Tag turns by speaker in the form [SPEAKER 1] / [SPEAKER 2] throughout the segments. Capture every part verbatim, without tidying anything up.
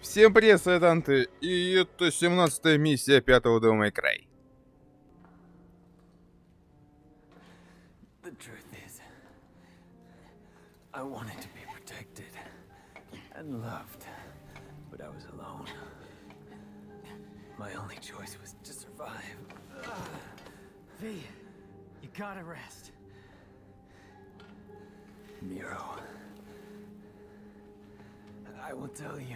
[SPEAKER 1] Всем привет, сайтанты, и это семнадцатая миссия пятого Devil May Cry.
[SPEAKER 2] The truth is, I wanted to be protected and loved, but I was alone. My only choice was to survive.
[SPEAKER 3] V, you gotta rest.
[SPEAKER 2] Miro, I will tell you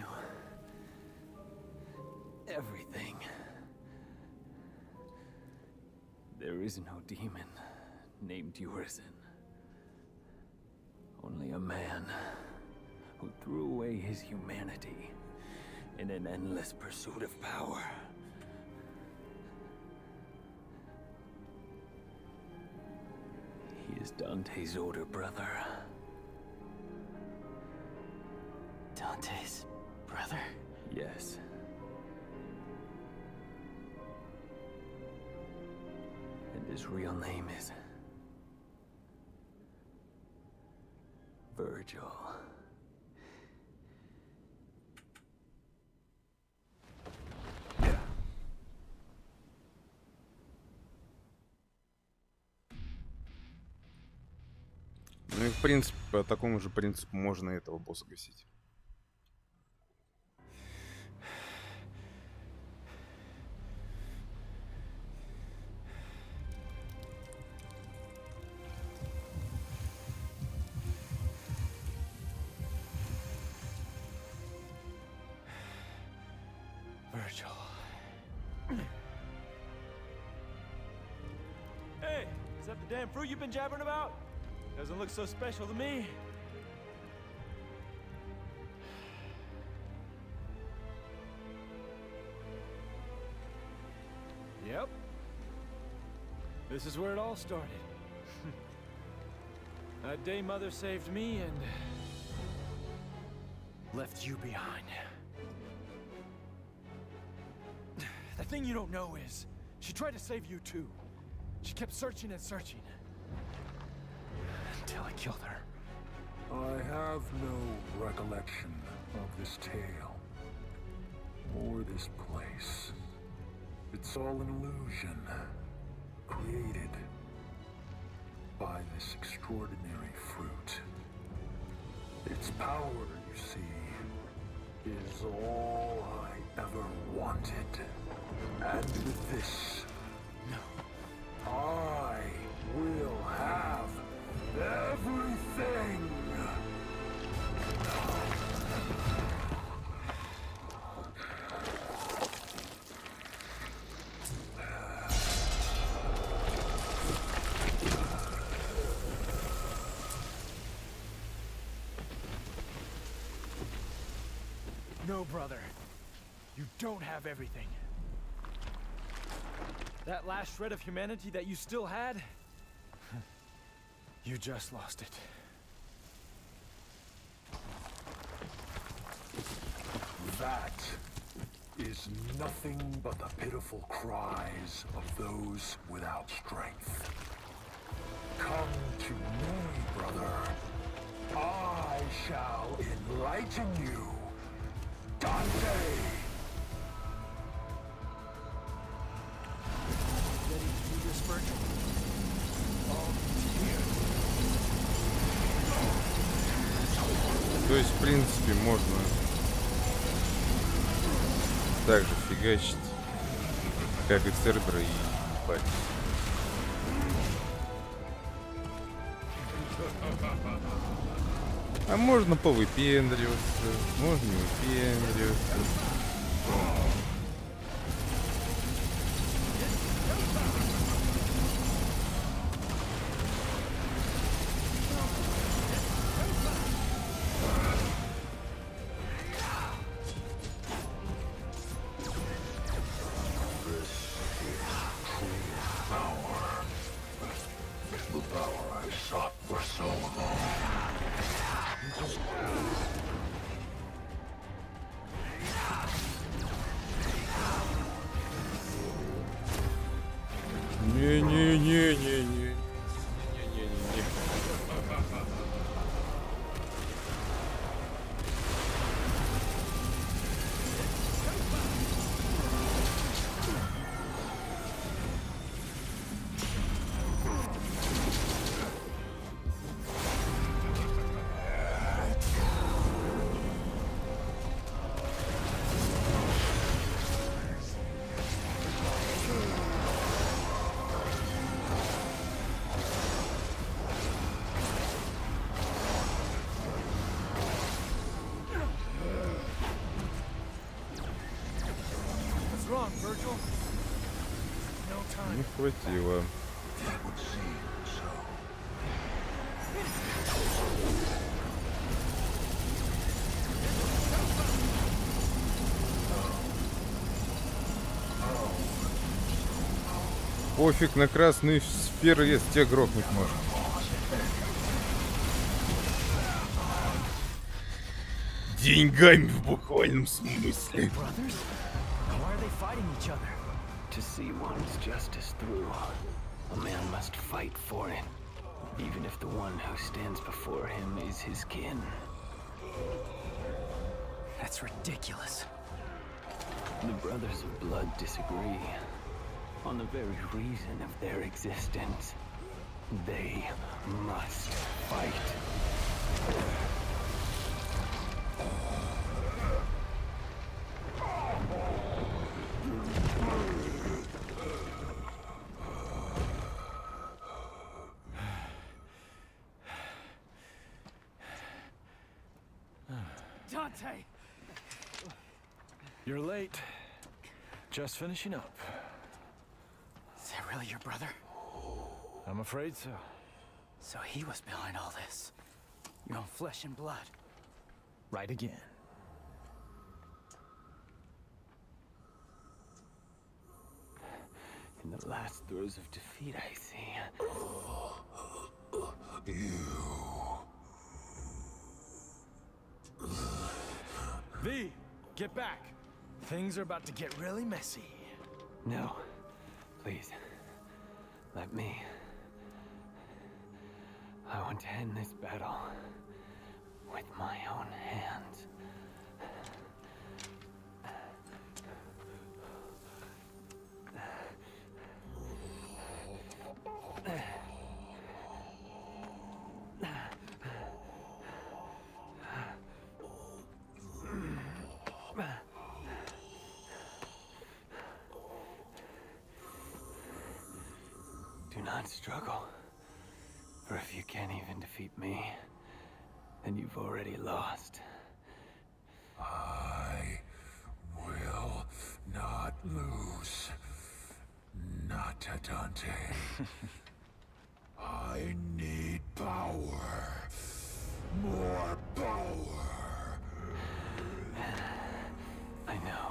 [SPEAKER 2] everything. There is no demon named Urizen. Only a man who threw away his humanity in an endless pursuit of power. He is Dante's older brother.
[SPEAKER 3] Dante's brother?
[SPEAKER 2] Yes. And his real name is Virgil.
[SPEAKER 1] Ну и в принципе, по такому же принципу можно этого босса гасить.
[SPEAKER 2] Virgil. Hey, is that the damn fruit you've been jabbering about? Doesn't look so special to me. Yep. This is where it all started. That day Mother saved me and left you behind. The thing you don't know is, she tried to save you too. She kept searching and searching. Until I killed her.
[SPEAKER 4] I have no recollection of this tale. Or this place. It's all an illusion. Created by this extraordinary fruit. Its power, you see, is all I ever wanted. And with this,
[SPEAKER 2] No.
[SPEAKER 4] I will have everything!
[SPEAKER 2] No, brother. You don't have everything. That last shred of humanity that you still had, you just lost it.
[SPEAKER 4] That is nothing but the pitiful cries of those without strength. Come to me, brother. I shall enlighten you. Dante!
[SPEAKER 2] Ready to do this, Virgil? All here.
[SPEAKER 1] То есть, в принципе, можно также фигачить, как и Цербера, и ебать. А можно повыпендриваться, можно не выпендриваться.
[SPEAKER 4] The power I've sought for so long.
[SPEAKER 1] Не-не-не-не-не.
[SPEAKER 3] Virgil? No time.
[SPEAKER 1] Не хватило.
[SPEAKER 4] It would seem so.
[SPEAKER 1] Пофиг на красные сферы, если тебя грохнуть может. Деньгами в буквальном смысле.
[SPEAKER 3] Brothers? Why are they fighting each other?
[SPEAKER 2] To see one's justice through, a man must fight for it, even if the one who stands before him is his kin.
[SPEAKER 3] That's ridiculous.
[SPEAKER 2] The Brothers of Blood disagree on the very reason of their existence. They must fight.
[SPEAKER 3] Dante!
[SPEAKER 5] You're late. Just finishing up.
[SPEAKER 3] Is that really your brother?
[SPEAKER 5] I'm afraid so.
[SPEAKER 3] So he was behind all this. Your own flesh and blood.
[SPEAKER 5] Right again.
[SPEAKER 2] In the last throes of defeat, I see.
[SPEAKER 5] V, get back. Things are about to get really messy.
[SPEAKER 2] No. Please. Let me. I want to end this battle with my own hands. Do not struggle. For if you can't even defeat me, then you've already lost.
[SPEAKER 4] I will not lose. Not to Dante. I need power. More power.
[SPEAKER 2] I know.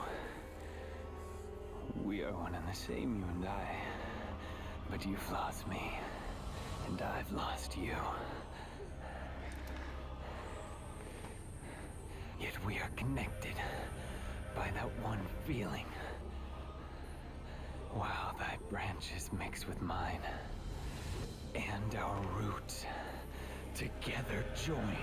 [SPEAKER 2] We are one and the same, you and I. But you've lost me, and I've lost you. Yet we are connected by that one feeling. While thy branches mix with mine, and our roots together join.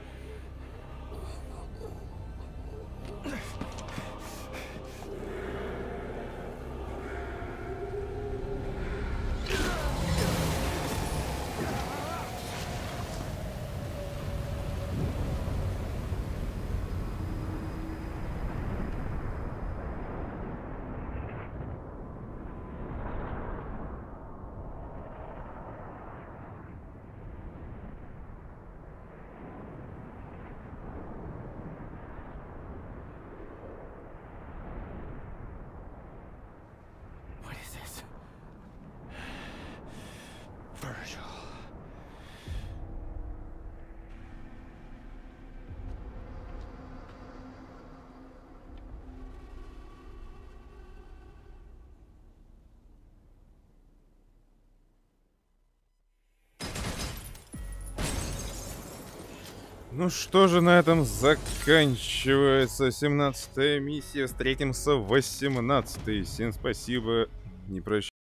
[SPEAKER 3] What is this?
[SPEAKER 5] Virgil.
[SPEAKER 1] Ну что же, на этом заканчивается семнадцатая миссия. Встретимся в восемнадцатой. Всем спасибо. Не прощайте.